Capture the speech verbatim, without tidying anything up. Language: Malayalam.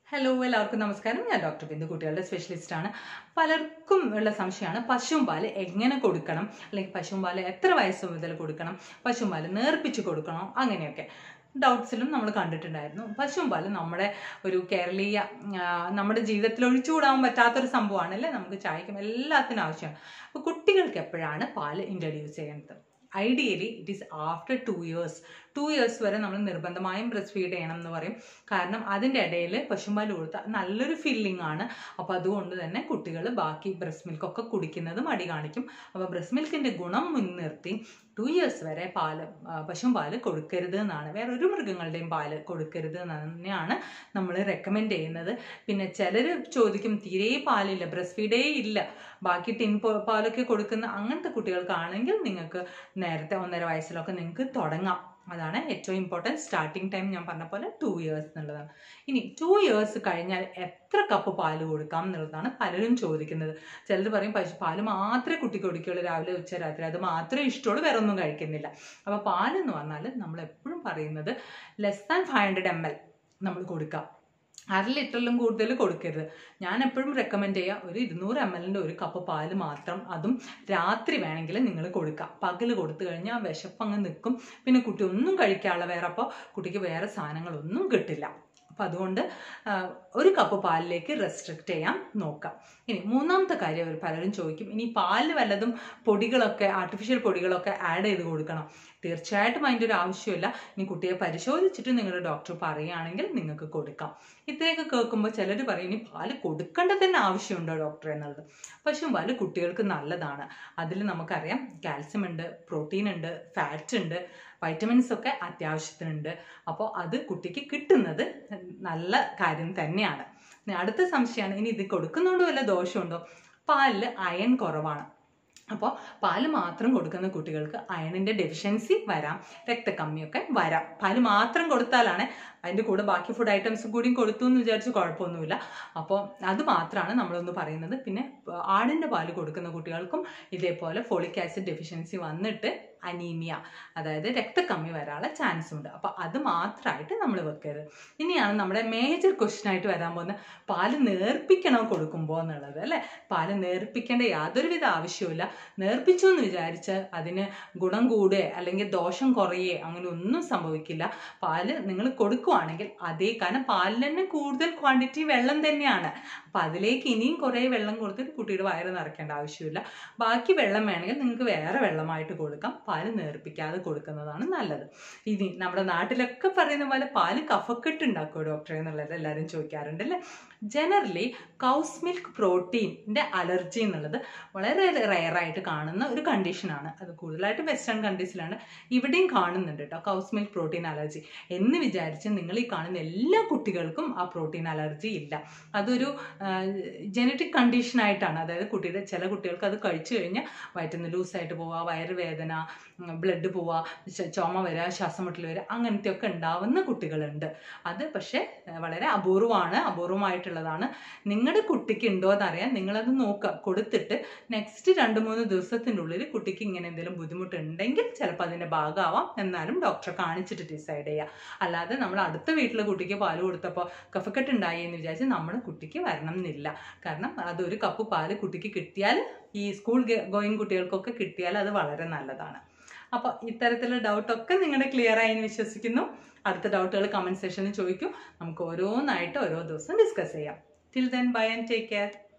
Hello, എല്ലാവർക്കും നമസ്കാരം. ഞാൻ ഡോക്ടർ ബിന്ദു, കുട്ടികളുടെ സ്പെഷ്യലിസ്റ്റ് ആണ്. പലർക്കും ഉള്ള സംശയമാണ് പശുവും പാല് എങ്ങനെ കൊടുക്കണം, അല്ലെങ്കിൽ പശുവും പാല് എത്ര വയസ്സ് മുതൽ കൊടുക്കണം, പശുവും പാല് നേർപ്പിച്ച് കൊടുക്കണോ, അങ്ങനെയൊക്കെ ഡൗട്ട്സിലും നമ്മൾ കണ്ടിട്ടുണ്ടായിരുന്നു. പശുവും പാല് നമ്മുടെ ഒരു കേരളീയ നമ്മുടെ ജീവിതത്തിൽ ഒഴിച്ചുകൂടാൻ പറ്റാത്തൊരു സംഭവമാണല്ലേ. നമുക്ക് ചായക്കും എല്ലാത്തിനും ആവശ്യമാണ്. അപ്പോൾ കുട്ടികൾക്ക് എപ്പോഴാണ് പാല് ഇൻട്രൊഡ്യൂസ് ചെയ്യുന്നത്? Ideally it is after two years two years വരെ നമ്മൾ നിർബന്ധമായും ബ്രസ്റ്റ് ഫീഡ് ചെയ്യണം എന്ന് പറയും. കാരണം അതിൻ്റെ ഇടയിൽ പശുമ്പാൽ കൊടുത്താൽ നല്ലൊരു ഫീലിംഗ് ആണ്. അപ്പോൾ അതുകൊണ്ട് തന്നെ കുട്ടികൾ ബാക്കി ബ്രസ്റ്റ് മിൽക്കൊക്കെ കുടിക്കുന്നത് മടി കാണിക്കും. അപ്പോൾ ബ്രസ്റ്റ് മിൽക്കിൻ്റെ ഗുണം മുൻനിർത്തി ടു ഇയേഴ്സ് വരെ പാല് പശുവും പാല് കൊടുക്കരുത് എന്നാണ്. വേറെ ഒരു മൃഗങ്ങളുടെയും പാല് കൊടുക്കരുത് എന്ന് തന്നെയാണ് നമ്മൾ റെക്കമെൻഡ് ചെയ്യുന്നത്. പിന്നെ ചിലർ ചോദിക്കും, തീരെ പാലില്ല, ബ്രസ്റ്റ് ഫീഡേ ഇല്ല, ബാക്കി ടിൻ പാലൊക്കെ കൊടുക്കുന്ന അങ്ങനത്തെ കുട്ടികൾക്കാണെങ്കിൽ നിങ്ങൾക്ക് നേരത്തെ ഒന്നര വയസ്സിലൊക്കെ നിങ്ങൾക്ക് തുടങ്ങാം. അതാണ് ഏറ്റവും ഇമ്പോർട്ടൻറ്റ് സ്റ്റാർട്ടിങ് ടൈം. ഞാൻ പറഞ്ഞ പോലെ ടു ഇയേഴ്സ് എന്നുള്ളതാണ്. ഇനി ടു ഇയേഴ്സ് കഴിഞ്ഞാൽ എത്ര കപ്പ് പാല് കൊടുക്കാം എന്നുള്ളതാണ് പലരും ചോദിക്കുന്നത്. ചിലർ പറയും പശു പാല് മാത്രമേ കുട്ടിക്ക് കുടിക്കുള്ളൂ, രാവിലെ ഉച്ച രാത്രി, അത് മാത്രമേ ഇഷ്ടമുള്ളൂ, വേറെ ഒന്നും കഴിക്കുന്നില്ല. അപ്പോൾ പാലെന്ന് പറഞ്ഞാൽ നമ്മൾ എപ്പോഴും പറയുന്നത് less than five hundred ML എൽ നമ്മൾ കൊടുക്കാം. അര ലിറ്ററിലും കൂടുതൽ കൊടുക്കരുത്. ഞാൻ എപ്പോഴും റെക്കമെൻഡ് ചെയ്യുക ഒരു ഇരുന്നൂറ് എം എല്ലിൻ്റെ ഒരു കപ്പ് പാല് മാത്രം, അതും രാത്രി വേണമെങ്കിൽ നിങ്ങൾ കൊടുക്കുക. പകൽ കൊടുത്തു കഴിഞ്ഞാൽ വിശപ്പ് അങ്ങ് നിൽക്കും, പിന്നെ കുട്ടി ഒന്നും കഴിക്കാനുള്ള വേറെ അപ്പോൾ കുട്ടിക്ക് വേറെ സാധനങ്ങളൊന്നും കിട്ടില്ല. അപ്പം അതുകൊണ്ട് ഒരു കപ്പ് പാലിലേക്ക് റെസ്ട്രിക്റ്റ് ചെയ്യാൻ നോക്കാം. ഇനി മൂന്നാമത്തെ കാര്യം അവർ പലരും ചോദിക്കും, ഇനി പാലിൽ വല്ലതും പൊടികളൊക്കെ ആർട്ടിഫിഷ്യൽ പൊടികളൊക്കെ ആഡ് ചെയ്ത് കൊടുക്കണം? തീർച്ചയായിട്ടും അതിൻ്റെ ഒരു ആവശ്യമില്ല. ഇനി കുട്ടിയെ പരിശോധിച്ചിട്ട് നിങ്ങളുടെ ഡോക്ടർ പറയുകയാണെങ്കിൽ നിങ്ങൾക്ക് കൊടുക്കാം. ഇത്രയൊക്കെ കേൾക്കുമ്പോൾ ചിലർ പറയും, ഇനി പാല് കൊടുക്കേണ്ട തന്നെ ആവശ്യമുണ്ടോ ഡോക്ടർ എന്നുള്ളത്. പശുവും പാല് കുട്ടികൾക്ക് നല്ലതാണ്. അതിൽ നമുക്കറിയാം കാൽസ്യം ഉണ്ട്, പ്രോട്ടീൻ ഉണ്ട്, ഫാറ്റ് ഉണ്ട്, വൈറ്റമിൻസ് ഒക്കെ അത്യാവശ്യത്തിനുണ്ട്. അപ്പോൾ അത് കുട്ടിക്ക് കിട്ടുന്നത് നല്ല കാര്യം തന്നെയാണ്. അടുത്ത സംശയമാണ്, ഇനി ഇത് കൊടുക്കുന്നതുകൊണ്ട് വല്ല ദോഷമുണ്ടോ? പാലിൽ അയൺ കുറവാണ്. അപ്പോൾ പാല് മാത്രം കൊടുക്കുന്ന കുട്ടികൾക്ക് അയണിൻ്റെ ഡെഫിഷ്യൻസി വരാം, രക്തക്കമ്മിയൊക്കെ വരാം. പാല് മാത്രം കൊടുത്താലാണ്, അതിൻ്റെ കൂടെ ബാക്കി ഫുഡ് ഐറ്റംസും കൂടി കൊടുത്തു എന്ന് വിചാരിച്ച് കുഴപ്പമൊന്നുമില്ല. അപ്പോൾ അത് മാത്രമാണ് നമ്മളൊന്ന് പറയുന്നത്. പിന്നെ ആടിൻ്റെ പാല് കൊടുക്കുന്ന കുട്ടികൾക്കും ഇതേപോലെ ഫോളിക് ആസിഡ് ഡെഫിഷ്യൻസി വന്നിട്ട് അനീമിയ, അതായത് രക്തക്കമ്മി വരാനുള്ള ചാൻസ് ഉണ്ട്. അപ്പോൾ അത് മാത്രമായിട്ട് നമ്മൾ വെക്കരുത്. ഇനിയാണ് നമ്മുടെ മേജർ ക്വസ്റ്റ്യൻ ആയിട്ട് വരാൻ പോകുന്നത്, പാല് നേർപ്പിക്കണോ കൊടുക്കുമ്പോൾ എന്നുള്ളത് അല്ലേ. പാല് നേർപ്പിക്കേണ്ട യാതൊരുവിധ ആവശ്യമില്ല. നേർപ്പിച്ചു എന്ന് വിചാരിച്ച് അതിന് ഗുണം കൂടുകയോ അല്ലെങ്കിൽ ദോഷം കുറയേ അങ്ങനെ ഒന്നും സംഭവിക്കില്ല. പാല് നിങ്ങൾ കൊടുക്കുവാണെങ്കിൽ അതേ, കാരണം പാലിൽ തന്നെ കൂടുതൽ ക്വാണ്ടിറ്റി വെള്ളം തന്നെയാണ്. അപ്പം അതിലേക്ക് ഇനിയും കുറേ വെള്ളം കൊടുത്തിട്ട് കുട്ടിയുടെ വയറ് നിറയ്ക്കേണ്ട ആവശ്യമില്ല. ബാക്കി വെള്ളം വേണമെങ്കിൽ നിങ്ങൾക്ക് വേറെ വെള്ളമായിട്ട് കൊടുക്കാം. പാല് നേർപ്പിക്കാതെ കൊടുക്കുന്നതാണ് നല്ലത്. ഇനി നമ്മുടെ നാട്ടിലൊക്കെ പറയുന്ന പോലെ പാല് കഫക്കെട്ട് ഉണ്ടാക്കുമോ ഡോക്ടറെ എന്നുള്ളത് എല്ലാവരും ചോദിക്കാറുണ്ട് അല്ലേ. ജനറലി കൗസ് മിൽക്ക് പ്രോട്ടീൻ്റെ അലർജി എന്നുള്ളത് വളരെ റെയറായിട്ട് കാണുന്ന ഒരു കണ്ടീഷനാണ്. അത് കൂടുതലായിട്ട് വെസ്റ്റേൺ കൺട്രീസിലാണ്. ഇവിടെയും കാണുന്നുണ്ട് കേട്ടോ കൗസ് മിൽക്ക് പ്രോട്ടീൻ അലർജി. എന്ന് വിചാരിച്ച് നിങ്ങൾ ഈ കാണുന്ന എല്ലാ കുട്ടികൾക്കും ആ പ്രോട്ടീൻ അലർജി ഇല്ല. അതൊരു ജനറ്റിക് കണ്ടീഷനായിട്ടാണ്. അതായത് കുട്ടിയുടെ ചില കുട്ടികൾക്ക് അത് കഴിച്ചു കഴിഞ്ഞാൽ വയറ്റിന്ന് ലൂസായിട്ട് പോവുക, വയറുവേദന, ബ്ലഡ് പോവുക, ചുമ വരിക, ശ്വാസം മുട്ടൽ വരിക, അങ്ങനത്തെ ഒക്കെ ഉണ്ടാവുന്ന കുട്ടികളുണ്ട്. അത് പക്ഷേ വളരെ അപൂർവമാണ്, അപൂർവമായിട്ടുള്ളതാണ്. നിങ്ങളുടെ കുട്ടിക്ക് ഉണ്ടോ എന്നറിയാൻ നിങ്ങളത് നോക്കുക. കൊടുത്തിട്ട് നെക്സ്റ്റ് രണ്ട് മൂന്ന് ദിവസത്തിൻ്റെ ഉള്ളിൽ കുട്ടിക്ക് ഇങ്ങനെ എന്തെങ്കിലും ബുദ്ധിമുട്ടുണ്ടെങ്കിൽ ചിലപ്പോൾ അതിൻ്റെ ഭാഗമാവാം. എന്നാലും ഡോക്ടറെ കാണിച്ചിട്ട് ഡിസൈഡ് ചെയ്യുക. അല്ലാതെ നമ്മൾ അടുത്ത വീട്ടിലെ കുട്ടിക്ക് പാല് കൊടുത്തപ്പോൾ കഫക്കെട്ട് ഉണ്ടായി എന്ന് വിചാരിച്ച് നമ്മുടെ കുട്ടിക്ക് വരണം എന്നില്ല. കാരണം അതൊരു കപ്പ് പാല് കുട്ടിക്ക് കിട്ടിയാൽ, ഈ സ്കൂൾ ഗോയിങ് കുട്ടികൾക്കൊക്കെ കിട്ടിയാൽ അത് വളരെ നല്ലതാണ്. അപ്പോൾ ഇത്തരത്തിലുള്ള ഡൗട്ടൊക്കെ നിങ്ങളുടെ ക്ലിയർ ആയി എന്ന് വിശ്വസിക്കുന്നു. അടുത്ത ഡൗട്ടുകൾ കമൻറ്റ് സെക്ഷനിൽ ചോദിക്കൂ. നമുക്ക് ഓരോന്നായിട്ട് ഓരോ ദിവസം ഡിസ്കസ് ചെയ്യാം. Till then bye and take care.